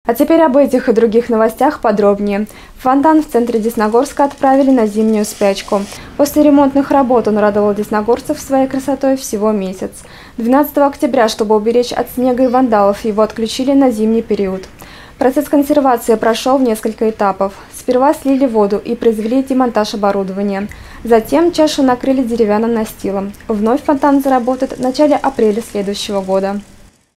А теперь об этих и других новостях подробнее. Фонтан в центре Десногорска отправили на зимнюю спячку. После ремонтных работ он радовал десногорцев своей красотой всего месяц. 12 октября, чтобы уберечь от снега и вандалов, его отключили на зимний период. Процесс консервации прошел в несколько этапов. Сперва слили воду и произвели демонтаж оборудования. Затем чашу накрыли деревянным настилом. Вновь фонтан заработает в начале апреля следующего года.